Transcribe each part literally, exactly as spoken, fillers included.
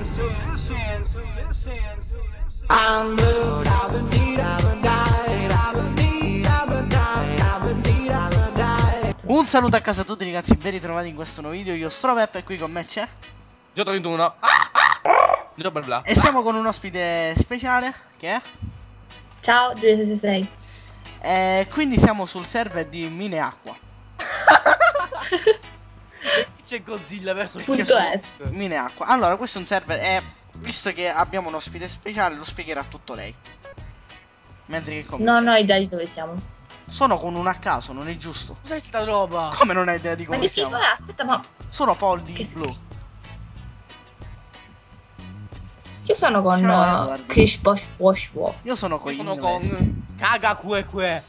Un saluto a casa a tutti ragazzi, ben ritrovati in questo nuovo video. Io sono Peppe e qui con me c'è Gio trentuno. e siamo con un ospite speciale che è Ciao, Giulia sei sei sei. E quindi siamo sul server di Mine Acqua. C'è Godzilla verso il Punto S. Mine Acqua. Allora, questo è un server e visto che abbiamo un ospite speciale lo spiegherà tutto lei. Mentre che come Non ho idea di dove siamo. sono con un a caso, non è giusto. Cos'è sta roba? Come non hai idea di Ma come che schifo siamo? è? Aspetta, ma Sono polli Che blu. io sono con Ciao, uh, guarda. Chris Bosch Wash Walk. Io sono con Io sono il- con Caga que que.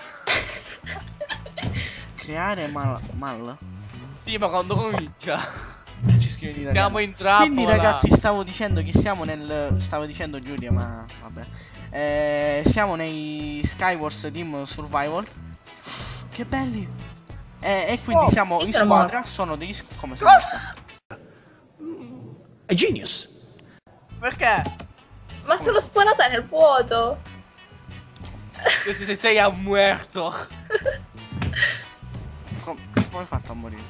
creare mal, mal. Sì, ma quando comincia? Ci scrive in italiano. Siamo in trappola. Quindi ragazzi stavo dicendo che siamo nel... Stavo dicendo Giulia ma vabbè eh, siamo nei Skywars Team Survival. Che belli. eh, E quindi Oh, siamo io in sono squadra. morto. Sono degli s- come sono A genius. Perché? Ma sono sparata nel vuoto. Questo se sei a muerto. Com- Come hai fatto a morire?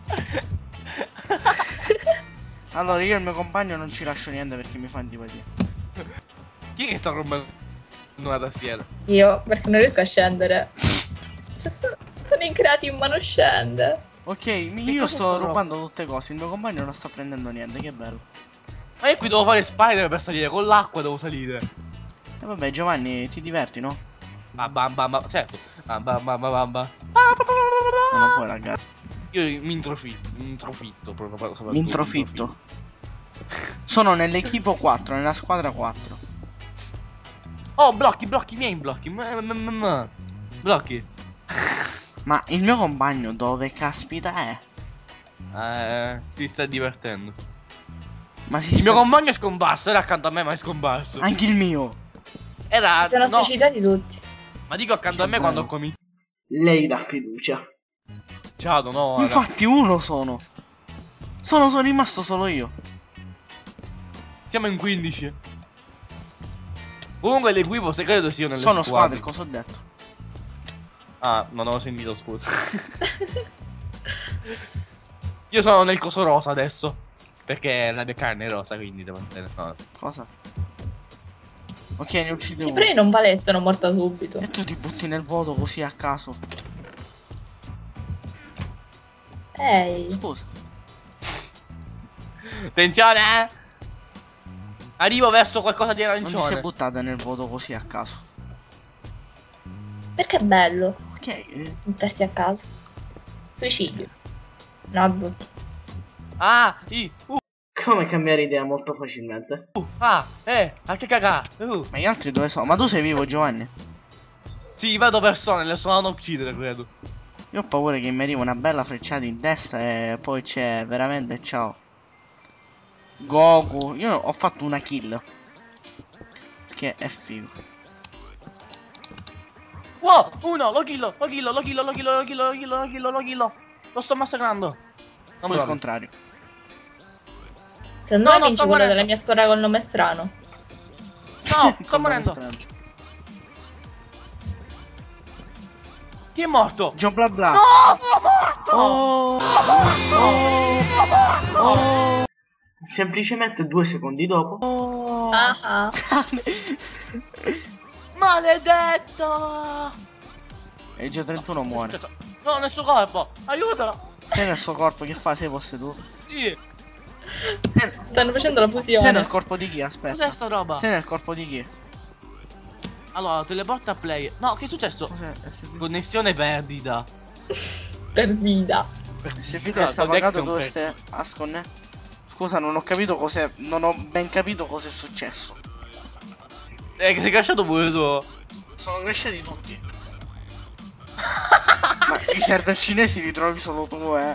Allora io e il mio compagno non ci lascio niente perché mi fa antipatia. Chi è che sta rompendo una tastiera? Io, perché non riesco a scendere. Sono increati ma non scende. Ok, mi- io sto rubando tutte cose. Il mio compagno non sta prendendo niente. Che bello. Ma io qui devo fare spider per salire, con l'acqua devo salire. E vabbè Giovanni, ti diverti, no? Bam bam bam bam, certo. Bam bam bam bam bam bam. Ma non puoi ragazzi. Io mi introfitto, mi introfitto proprio soprattutto, Mi introfitto. Sono nell'equipo quattro, nella squadra quattro. Oh, blocchi, blocchi, miei blocchi. M -m -m -m. Blocchi. Ma il mio compagno dove caspita è? Eh, ti stai divertendo. Ma si Il sta... mio compagno è scomparso, era accanto a me ma è scomparso. Anche il mio. Era, Si sono no, suicidati tutti. ma dico accanto a me quando ho cominciato. Lei dà fiducia. Ciao, no, raga. Infatti uno sono. Sono, sono rimasto solo io. Siamo in quindici. Comunque l'equipo segreto sia nelle Sono squadre. squadre, cosa ho detto? Ah, non ho sentito, scusa. Io sono nel coso rosa adesso. Perché la mia carne è rosa, quindi devo andare. No. Cosa? Ok, ne uccido Sì, uno. però io non vale, sono morta subito. E tu ti butti nel vuoto così a caso. Ehi. Scusa. Attenzione, eh! Arrivo verso qualcosa di Non ti sei arancione. buttata nel vuoto così a caso. Perché è bello Ok. eh, mettersi a casa. Suicidio. No, è brutto. Ah, i, uh, Come cambiare idea molto facilmente. uh, ah, eh, a che cagà. Uh. Ma gli altri dove sono? Ma tu sei vivo Giovanni? Sì, vedo persone, le sono a uccidere, credo. Io ho paura che mi arrivi una bella frecciata in testa e poi c'è veramente ciao. Goku. Io ho fatto una kill. Che è figo. Wow, uno, lo killo, lo killo, lo killo, lo killo, lo killo, lo killo, lo killo, lo killo. Lo sto massacrando. Non Fu me il lo contrario. Secondo No, me no, vinci sto quello morendo. della mia squadra col nome strano. No, sto Come morendo. strano. Chi è morto? Gio bla bla. No, sono morto. Oh, oh, oh. Semplicemente due secondi dopo. Oh. Ah ah. Maledetto. E il Gio trentuno muore. No, nel suo corpo. Aiutalo. Sei nel suo corpo, che fa? Sei posseduto. Sì. Stanno facendo la fusione. Sei nel corpo di chi? Cos'è Aspetta. sta roba? Sei nel corpo di chi? Allora, teleporta a play. No, che è successo? Cos'è? Connessione perdita. Per vida. Se Fidesz ha No, pagato Dex dove non stai a sconnè? Scusa, non ho capito cos'è. Non ho ben capito cos'è successo. Eh, che sei cresciuto pure tu. Sono cresciuti tutti. Ma i server cinesi li trovi solo tu, eh.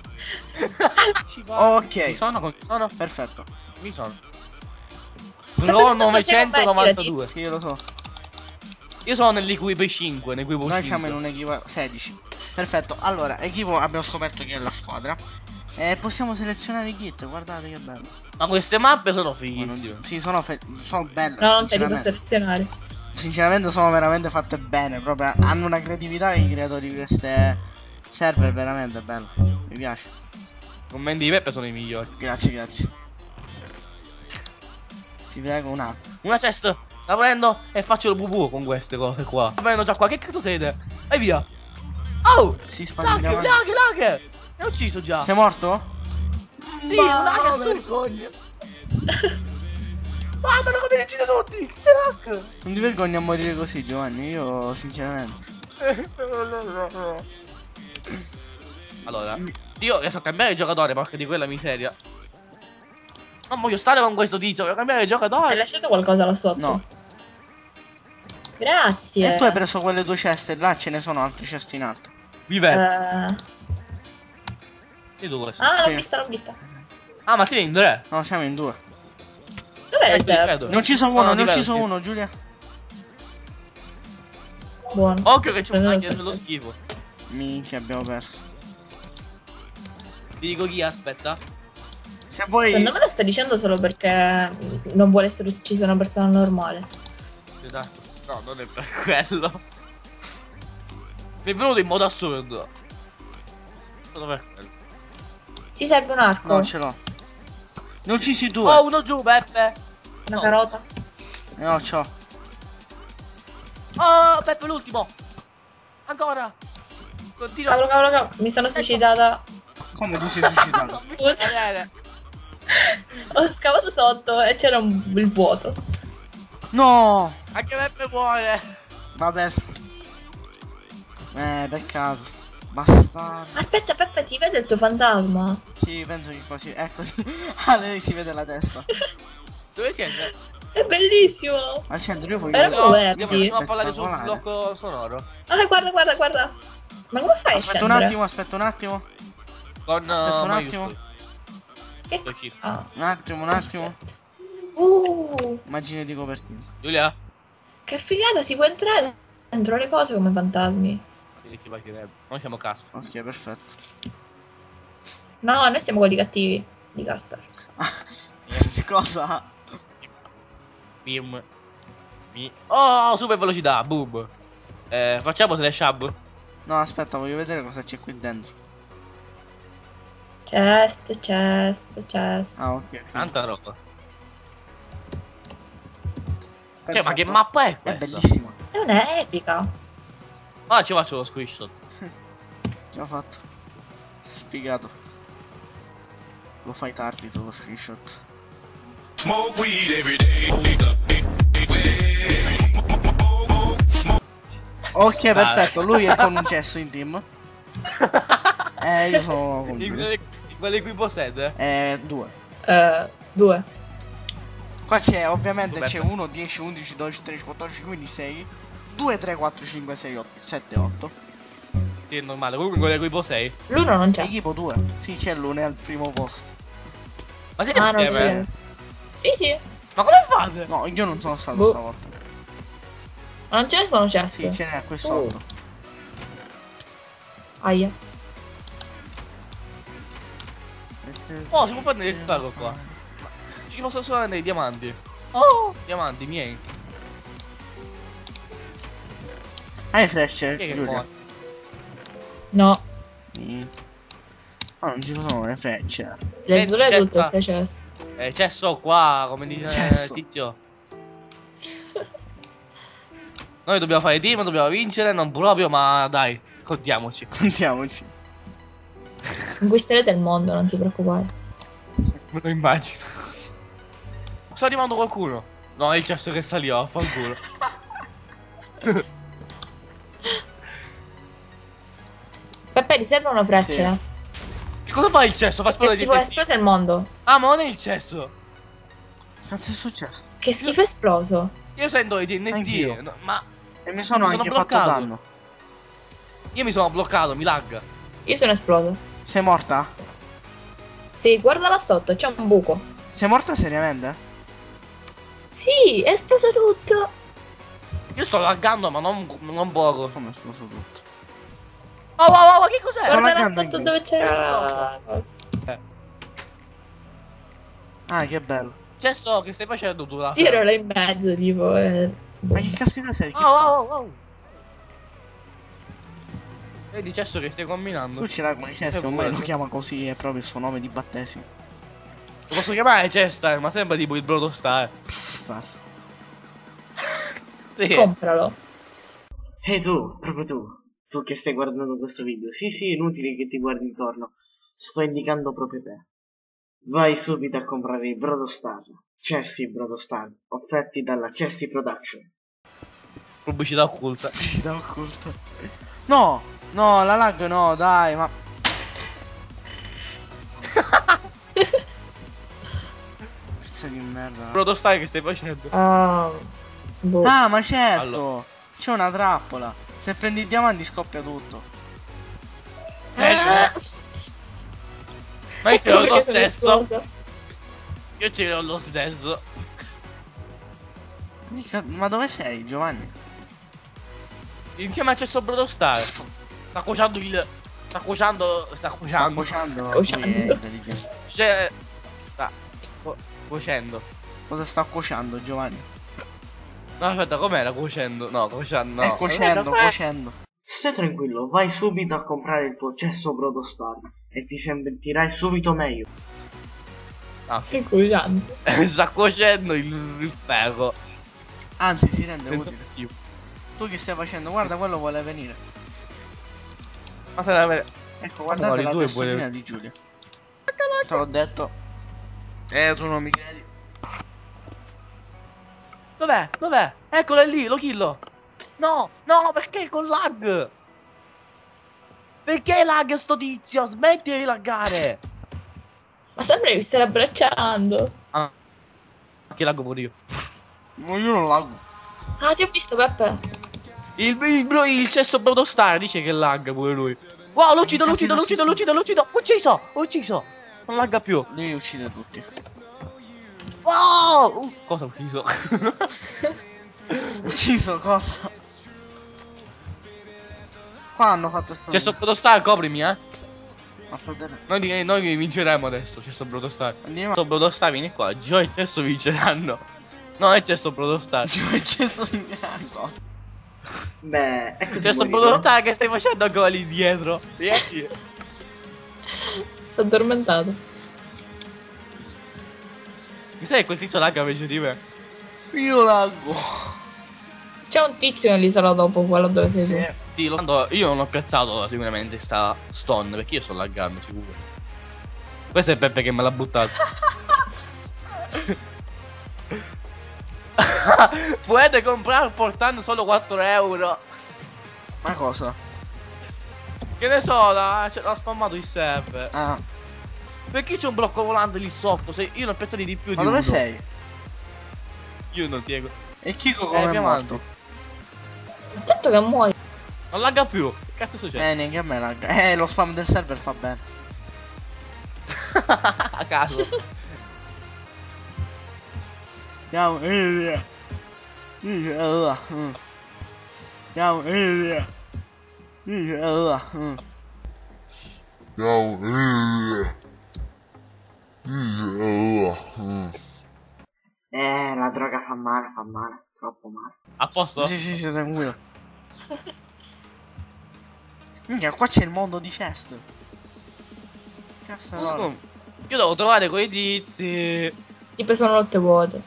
Ok. Mi sono, mi sono, Perfetto. mi sono. Ma Pro perché non possiamo novecentonovantadue. Sì, io lo so. Io sono nell'equipo cinque, nell'equipo Noi cinque. siamo in un'equipo sedici. Perfetto. Allora, equipo abbiamo scoperto che è la squadra. E possiamo selezionare i kit, guardate che bello. Ma queste mappe sono Ma non fighissime. dico- Sì, sono, fe- sono belle. No, non te li posso sinceramente. selezionare. Sinceramente sono veramente fatte bene. Proprio hanno una creatività i creatori di queste server veramente bello. Mi piace. I commenti di Peppe sono i migliori. Grazie, grazie. Ti prego un attimo. Una chest, la prendo e faccio il bubu con queste cose qua. La prendo già qua, che cazzo siete? E via. Oh! Si fa Lag, girare. lag, lag! Mi ha ucciso già. Sei morto? Sì, Ma un lag no, assurdo. vergogna. Guardalo come li uccide tutti! Che lag! Non ti vergogni a morire così, Giovanni? Io sinceramente. Allora, io riesco a cambiare giocatore, porca di quella miseria. Non voglio stare con questo tizio, voglio cambiare Hai giocatore. lasciato qualcosa là sotto? No. Grazie. E tu hai preso quelle due ceste, là ce ne sono altri cesti in alto. Vive. Eh, E dove? Ah, l'ho Sì. vista, l'ho vista. Ah, ma si in tre. No, siamo in due. Dov'è Eh, il terzo? credo. Ne ho ucciso No, uno, no, ne ho ucciso diversi. uno, Giulia. Buono. Occhio che c'è un Prendo hacker lo dello stesso. schifo. Minchia, abbiamo perso. Ti dico chi, aspetta. Se vuoi... Secondo me lo stai dicendo solo perché non vuole essere uccisa una persona normale. Aspetta. No, non è per quello. Mi è venuto in modo assurdo. Solo per quello. Ti serve un arco? No, ce l'ho. Ne ho uccisi due. Oh, uno giù, Peppe. Una no. carota? No, c'ho. Oh, Peppe l'ultimo. Ancora. Continua. Cavolo, cavolo, cavolo. Mi sono suicidata. Come ti sei suicidato? Scusa. Bene. Ho scavato sotto e c'era un il vuoto. No! Anche Peppe muore. Vabbè. Eh, peccato. Basta. Aspetta, Peppe, ti vede il tuo fantasma? Sì, penso che così. Ecco. Ah, lei si vede la testa. Dove siete? È bellissimo. Al centro io voglio Eravamo vedere. verdi. Andiamo, andiamo a parlare sul Spettacolare. blocco sonoro. Ah, guarda, guarda, guarda. Ma come fai a Aspetta un scendere? attimo, aspetta un attimo. Con Aspetta uh, un maiuscoli. attimo. Che... Con shift. Ah. Un attimo, un attimo. Uh, Immagine di copertina. Giulia? che figata, si può entrare dentro le cose come fantasmi. Sì, ci mancherebbe. Noi siamo Casper. Ok, perfetto. No, noi siamo quelli cattivi di Casper. Cosa? Bim. Mi. Oh, super velocità. Boom. Eh, facciamo slash hub. No, aspetta, voglio vedere cosa c'è qui dentro. Chest, chest, chest. Ah, ok. Tanta roba. Cioè, ma che mappa è È questa? bellissima. È una epica. Ah, ci faccio lo screenshot. Ce l'ho fatto. Spiegato. Lo fai tardi sullo screenshot. Smoke weed every day. Ok, perfetto. Lui è con un cesso in team. Eh, io sono con In lui. quelle, in quelle qui possede? Eh, due. Eh, due. Qua c'è, ovviamente Roberto. c'è uno, dieci, undici, dodici, tredici, quattordici, quindici, sei, due, tre, quattro, cinque, sei, otto, sette, otto. Sì, è normale. Comunque quelle qui posei. L'uno non c'è. Equipo due. Sì, c'è l'uno, è al primo posto. Ma siete Ah, non insieme? c'è. Sì, sì. Ma come fate? No, io non sono stato Boh. stavolta. Ma non ce ne sono chest. Sì, ce n'è a questo Oh. otto. Aia. Oh, si può prendere il ferro qua. Ci posso solo prendere i diamanti. Oh, diamanti miei. Hai frecce, Chi è che Giulia? muore? No. Sì. Ah, non ci sono le frecce. Le Eh, sole tutte chesta. queste chest. Eh, cesso qua, come dice Cesso. Tizio. Noi dobbiamo fare team, dobbiamo vincere, non proprio, ma dai, contiamoci. Contiamoci. Conquisterete il mondo, non ti preoccupare. Me lo immagino. Sta arrivando qualcuno. No, è il cesso che saliva, fanculo. Peppe, ti serve una freccia? Che cosa fa il cesso? Fa Che esplodere schifo, è di esploso il mondo. Ah, ma non è il cesso. Cazzo è successo? Che schifo è esploso. Io sento i T N T, Anch'io. no, ma E mi sono Mi sono anche fatto bloccato. danno. io mi sono bloccato, mi lagga. Io sono esploso. Sei morta? Sì, guarda là sotto, c'è un buco. Sei morta seriamente? Sì, è esploso tutto. Io sto laggando, ma non, non poco. Come è esploso tutto? Oh, oh, oh, che cos'è? Guarda là laggando sotto anch'io. dove c'era la cosa. Eh. Ah, che bello. C'è so che stai facendo tu là. Io ero là in mezzo, tipo. Eh, boh. Ma che caspita sei? Che Oh, fa? oh, oh. Vedi Cesso che stai combinando. Tu ce l'hai come Chester, Che ormai lo vuoi? chiama così, è proprio il suo nome di battesimo. Lo posso chiamare Chester, ma sembra tipo il Brodo Star. Star. Sì. Compralo. Ehi tu, proprio tu, tu che stai guardando questo video. Sì, sì, inutile che ti guardi intorno. Sto indicando proprio te. Vai subito a comprare i Brodostar. Chessi Brodostar, offerti dalla Chessi Production. Pubblicità occulta. Pubblicità occulta. No, no, la lag no, dai, ma... Pizza di merda. Brodo Star che stai facendo. Ah. Boh. Ah, ma certo! Allora. C'è una trappola. Se prendi i diamanti scoppia tutto. Eh, ma io ce l'ho Ecco lo perché sono stesso. esplosa. Io ce l'ho lo stesso. Mica- Ma dove sei, Giovanni? Insieme a Cesso Brodo Star. Sta cuocendo il. Sta cuocendo. Sta Sta cuocendo. cuocendo. Cuocendo. Lui è intelligente. C'è. Sta. cu- Cuocendo. Cosa sta cuocendo, Giovanni? No, aspetta, com'era cuocendo? No, cuocendo. No. È cuocendo, Eh, cuocendo. Stai tranquillo, vai subito a comprare il tuo cesso Brodostar e ti sentirai subito meglio. Ah, sì. Che cuciante. Sta cuocendo il, il ferro. Anzi, ti rende Senza utile. più. Tu che stai facendo? Guarda, quello vuole venire. Ma se la vede. Ecco, Guarda, guardate la due testolina vuole- di Giulia. Te l'ho detto. Eh, tu non mi credi. Dov'è? Dov'è? Eccolo, è lì, lo killo. No, no, perché con lag? Perché lag sto tizio? Smetti di laggare. Ma sempre mi stai abbracciando. Ah, che laggo pure io. No, io non laggo. Ah, ti ho visto, Peppe. Il, il, bro- il cesso Brodo Star dice che lag pure lui. Wow, lo uccido, lo uccido, lo uccido, lo uccido, lo uccido. Ucciso, ucciso. Non lagga più. Lui uccide tutti. Wow! Uh, cosa ho ucciso? Ucciso cosa? Qua hanno fatto esplodere. Cesso Brodo Star, coprimi, eh. Aspetta. Noi, di- noi vinceremo adesso, Cesso Brodo Star. Andiamo. Cesso Brodo Star, vieni qua. Joy e Cesso vinceranno. No, è Cesso Brodo Star. Ci ho acceso in cosa? Beh, ecco Cesso Brodo Star che stai facendo ancora lì dietro. Riesci? Sto addormentato. Mi sai che quel tizio lagga invece di me? Io laggo. C'è un tizio nell'isola dopo quello dove sei tu. Sì, lo quando io non ho piazzato sicuramente sta stone perché io sto laggando sicuro. Questo è Peppe che me l'ha buttato. Potete comprare portando solo quattro euro. Ma cosa? Che ne so, l'ha l'ha spammato il server. Ah, Perché c'è un blocco volante lì sotto? Se io ne ho piazzati di più ma di dove uno. sei? Io non Diego. E Kiko Eh, come è più morto? Intanto che muori. Non lagga più. Che cazzo succede? Eh, neanche a me lagga. Eh, lo spam del server fa bene. A caso. Andiamo, eh, eh, allora, mm. Andiamo, eh, eh, allora, mm. Eh, la droga fa male, fa male, troppo male. A posto? Sì, sì, sì, tranquillo. Minchia, qua c'è il mondo di chest. Cazzo, no. Mm. Io devo trovare quei tizi. Tipo sono notte vuote.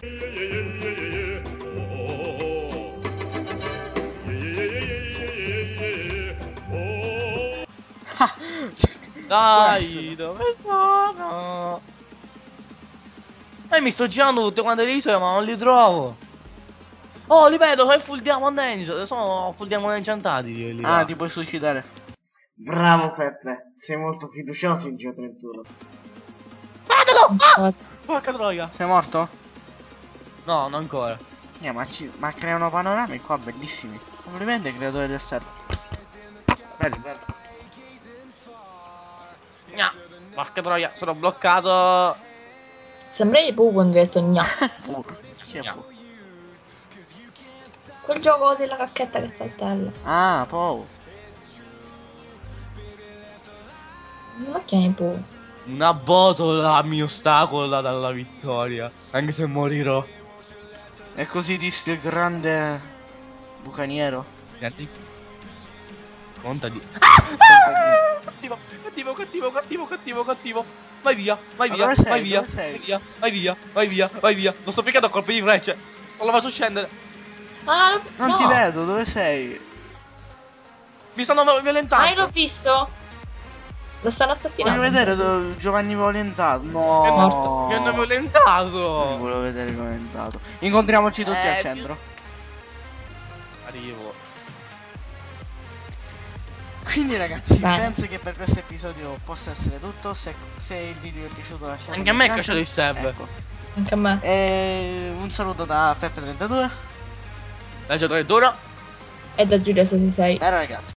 Dai, essere. dove sono? Eh, mi sto girando tutte quante le isole, ma non li trovo. Oh, li vedo, sono full diamond angel. Sono full diamond enchantati. Lì, Ah, là. ti puoi suicidare. Bravo Peppe, sei molto fiducioso in Geo trentuno. Guardalo! Ah! Ah, Porca troia. Sei morto? No, non ancora. Eh, ma, ci... ma creano panorami qua bellissimi. Complimenti ai creatori del server. Bello, bello. Gna. Porca troia, sono bloccato. Sembra i Pooh quando hai detto gna. Chi è Gna. fu? Quel gioco della cacchetta che saltella. Ah, Pau. Non lo chiami Pooh. Una botola mi ostacola dalla vittoria. Anche se morirò. E così disse il grande bucaniero. Senti. Conta di. Cattivo, cattivo, cattivo, cattivo, cattivo, cattivo. Vai via, vai Ma via, dove sei? vai via, Dove sei? vai via, vai via, vai via, vai via. Lo sto piccando a colpi di frecce. Non lo faccio scendere. Ah, lo... Non no. ti vedo, dove sei? Mi stanno Ah, io violentando. l'ho visto. Lo stanno Voglio assassinando. vedere do- Giovanni violentato. No. È morto. Mi hanno Non violentato. volevo vedere violentato. Incontriamoci tutti Eh, al centro. Arrivo. Quindi ragazzi, Bene. penso che per questo episodio possa essere tutto. Se, se il video vi è piaciuto lasciate Anche a me è cacciato il save. Ecco. Anche a me. E un saluto da Peppe trentadue. La giocatore d'ora. E da Giulia sessantasei. E ragazzi.